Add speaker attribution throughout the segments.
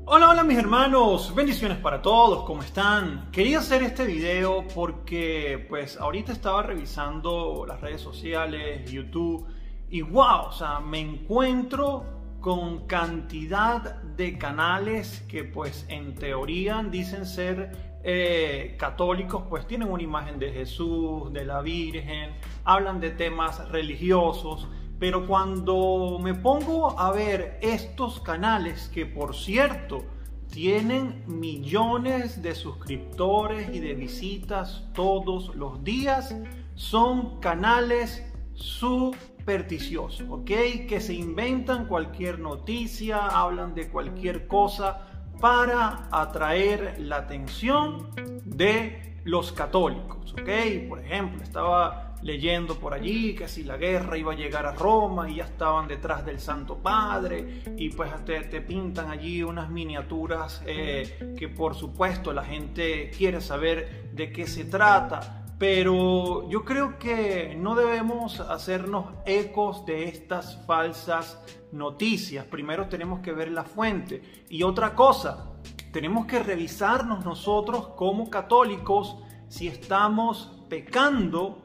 Speaker 1: Hola, hola mis hermanos, bendiciones para todos, ¿cómo están? Quería hacer este video porque pues ahorita estaba revisando las redes sociales, YouTube y wow, o sea, me encuentro con cantidad de canales que pues en teoría dicen ser católicos, pues tienen una imagen de Jesús, de la Virgen, hablan de temas religiosos. Pero cuando me pongo a ver estos canales, que por cierto tienen millones de suscriptores y de visitas todos los días, son canales supersticiosos, ¿ok? Que se inventan cualquier noticia, hablan de cualquier cosa para atraer la atención de los católicos, ¿ok? Por ejemplo, estaba leyendo por allí que si la guerra iba a llegar a Roma y ya estaban detrás del Santo Padre y pues te pintan allí unas miniaturas que por supuesto la gente quiere saber de qué se trata, pero yo creo que no debemos hacernos ecos de estas falsas noticias. Primero tenemos que ver la fuente y otra cosa, tenemos que revisarnos nosotros como católicos si estamos pecando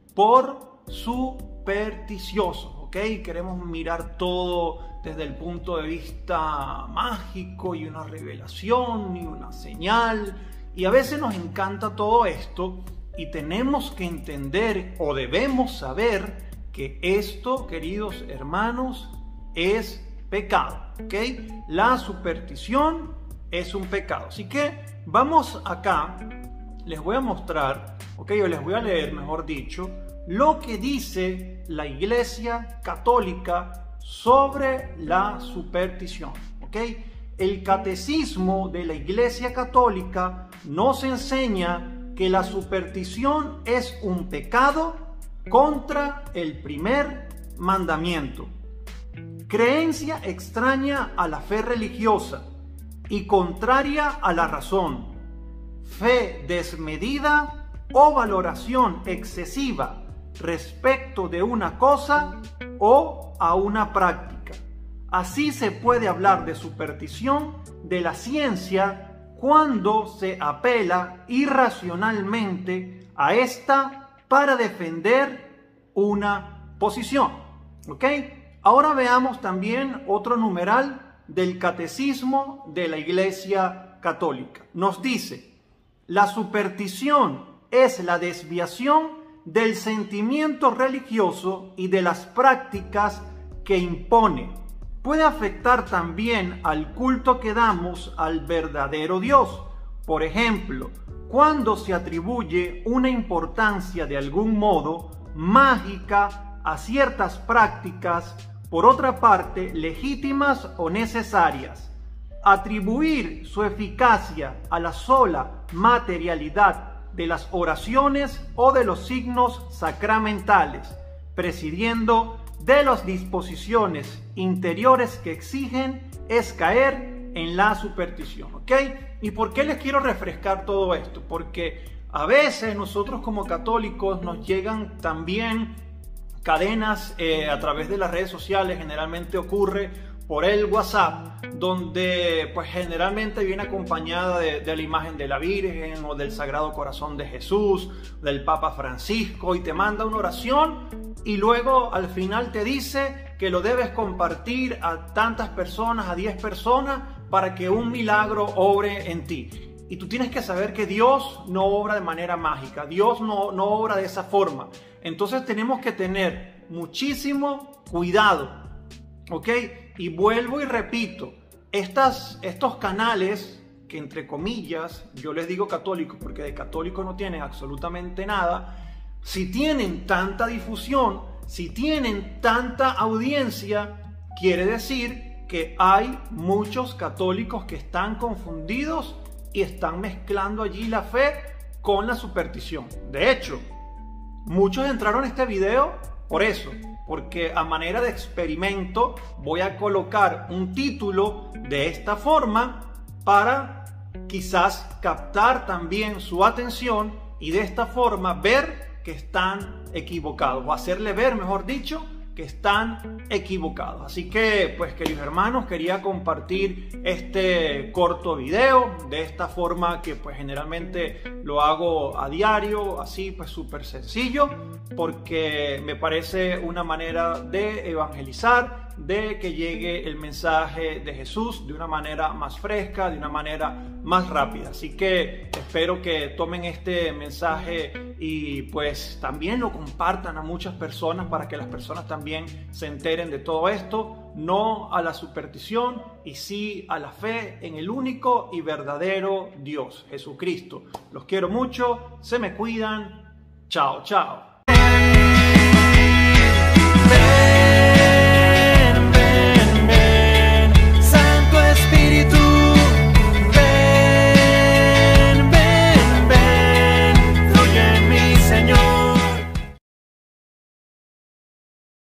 Speaker 1: por supersticiosos, ¿ok? Queremos mirar todo desde el punto de vista mágico y una revelación y una señal, y a veces nos encanta todo esto y tenemos que entender o debemos saber que esto, queridos hermanos, es pecado, ¿ok? La superstición es un pecado. Así que vamos acá, les voy a mostrar, ¿ok? O les voy a leer, mejor dicho, lo que dice la Iglesia Católica sobre la superstición, ¿ok? El catecismo de la Iglesia Católica nos enseña que la superstición es un pecado contra el primer mandamiento, creencia extraña a la fe religiosa y contraria a la razón, fe desmedida o valoración excesiva respecto de una cosa o a una práctica. Así se puede hablar de superstición de la ciencia cuando se apela irracionalmente a esta para defender una posición. ¿Ok? Ahora veamos también otro numeral del Catecismo de la Iglesia Católica. Nos dice: la superstición es la desviación del sentimiento religioso y de las prácticas que impone. Puede afectar también al culto que damos al verdadero Dios. Por ejemplo, cuando se atribuye una importancia de algún modo mágica a ciertas prácticas, por otra parte, legítimas o necesarias. Atribuir su eficacia a la sola materialidad de las oraciones o de los signos sacramentales, prescindiendo de las disposiciones interiores que exigen, es caer en la superstición, ¿ok? ¿Y por qué les quiero refrescar todo esto? Porque a veces nosotros como católicos nos llegan también cadenas a través de las redes sociales, generalmente ocurre por el WhatsApp, donde pues generalmente viene acompañada de la imagen de la Virgen o del Sagrado Corazón de Jesús, del Papa Francisco, y te manda una oración y luego al final te dice que lo debes compartir a tantas personas, a 10 personas, para que un milagro obre en ti. Y tú tienes que saber que Dios no obra de manera mágica, Dios no obra de esa forma. Entonces tenemos que tener muchísimo cuidado, ¿ok? Y vuelvo y repito, estos canales que entre comillas, yo les digo católicos porque de católicos no tienen absolutamente nada, si tienen tanta difusión, si tienen tanta audiencia, quiere decir que hay muchos católicos que están confundidos y están mezclando allí la fe con la superstición. De hecho, muchos entraron a este video por eso, porque a manera de experimento voy a colocar un título de esta forma para quizás captar también su atención y de esta forma ver que están equivocados, o hacerle ver, mejor dicho, que están equivocados. Así que, pues, queridos hermanos, quería compartir este corto video de esta forma que, pues, generalmente lo hago a diario, así, pues, súper sencillo, porque me parece una manera de evangelizar, de que llegue el mensaje de Jesús de una manera más fresca, de una manera más rápida. Así que espero que tomen este mensaje y pues también lo compartan a muchas personas para que las personas también se enteren de todo esto. No a la superstición y sí a la fe en el único y verdadero Dios, Jesucristo. Los quiero mucho, se me cuidan. Chao, chao.